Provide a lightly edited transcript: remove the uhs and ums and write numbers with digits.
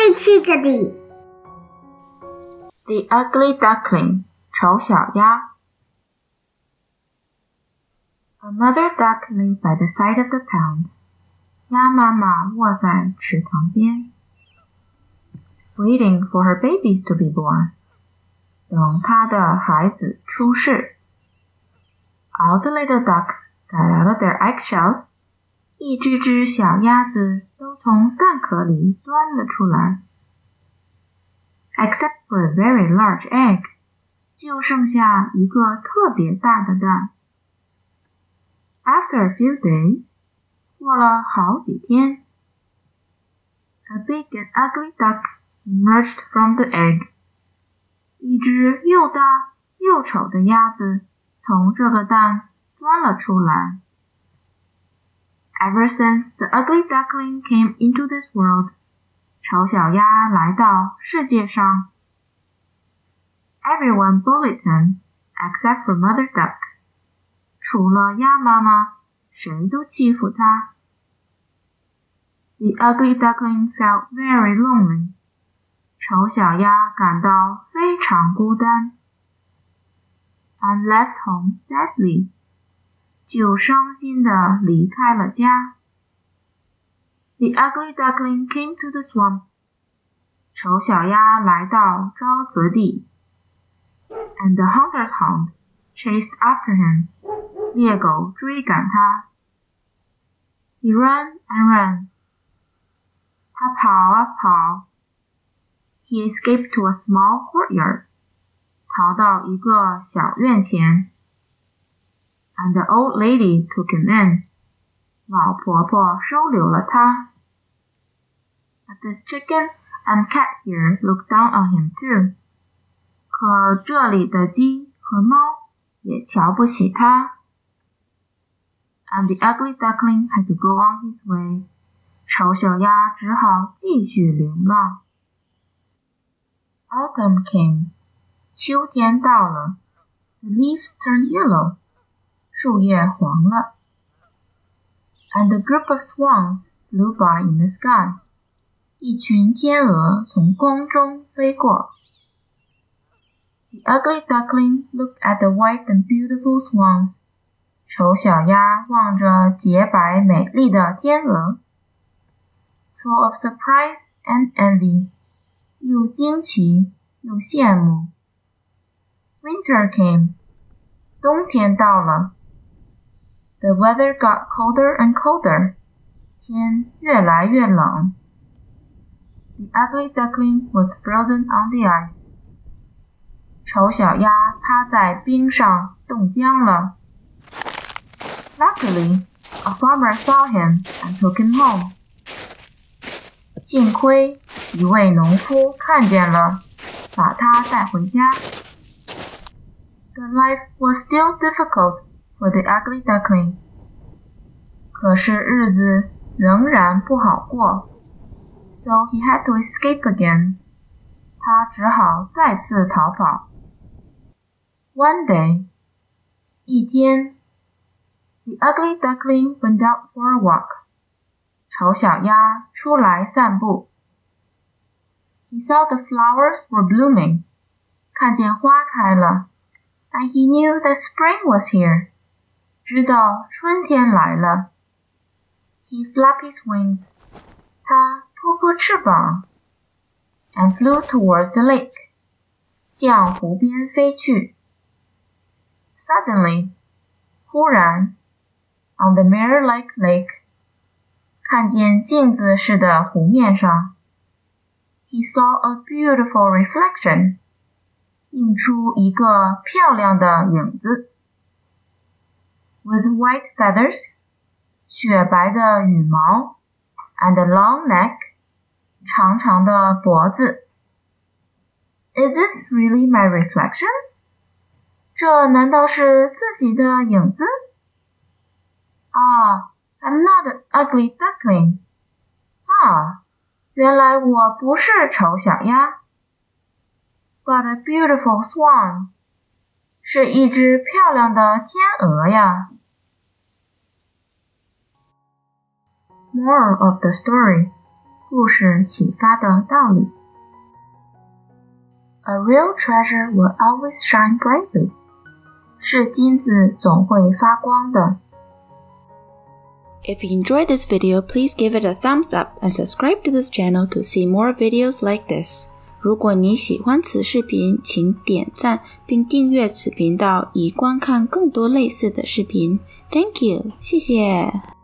Chickadee. The Ugly Duckling, 丑小鸭。A mother duck lay by the side of the pond. 鸭妈妈卧在池塘边 ，waiting for her babies to be born. 等她的孩子出世。All the little ducks got out of their eggshells. 一只只小鸭子都从蛋壳里钻了出来。Except for a very large egg. 就剩下一个特别大的蛋。After a few days, 过了好几天 ，a big and ugly duck emerged from the egg. 一只又大又丑的鸭子从这个蛋钻了出来。Ever since the ugly duckling came into this world, 丑小鸭来到世界上。Everyone bullied him, except for Mother Duck. 除了鸭妈妈，谁都欺负他。The ugly duckling felt very lonely. 丑小鸭感到非常孤单。And left home sadly. 就伤心地离开了家。The ugly duckling came to the swamp. 丑小鸭来到沼泽地。And the hunter's hound chased after him. 猎狗追赶他。He ran and ran. 他跑啊跑。He escaped to a small courtyard. 逃到一个小院前。And the old lady took him in. 老婆婆收留了他。But the chicken and cat here looked down on him too. 可这里的鸡和猫也瞧不起他。And the ugly duckling had to go on his way. 丑小鸭只好继续流浪。Autumn came. 秋天到了。The leaves turned yellow. 树叶黄了。And a group of swans flew by in the sky. 一群天鹅从空中飞过。The ugly duckling looked at the white and beautiful swans. 丑小鸭望着洁白美丽的天鹅。Full of surprise and envy. 又惊奇又羡慕。Winter came. 冬天到了。The weather got colder and colder. 天越来越冷。The ugly duckling was frozen on the ice. 丑小鸭趴在冰上冻僵了。Luckily, a farmer saw him and took him home. 幸亏一位农夫看见了，把他带回家。But life was still difficult for the ugly duckling. 可是日子仍然不好过。So he had to escape again. 他只好再次逃跑。One day, 一天 the ugly duckling went out for a walk. 丑小鸭出来散步。He saw the flowers were blooming. 看见花开了。And he knew that spring was here. 知道春天来了。He flapped his wings. 他扑扑翅膀。And flew towards the lake. 向湖边飞去。Suddenly, 忽然 on the mirror-like lake, 看见镜子似的湖面上 he saw a beautiful reflection, 映出一个漂亮的影子 with white feathers, 雪白的羽毛 and a long neck, 长长的脖子 Is this really my reflection?这难道是自己的影子？啊 I'm not an ugly duckling. 啊，原来我不是丑小鸭。But a beautiful swan. 是一只漂亮的天鹅呀。Moral of the story. 故事启发的道理。A real treasure will always shine brightly. 是金子总会发光的。 If you enjoyed this video, please give it a thumbs up and subscribe to this channel to see more videos like this. 如果你喜欢此视频，请点赞并订阅此频道，以观看更多类似的视频。Thank you， 谢谢。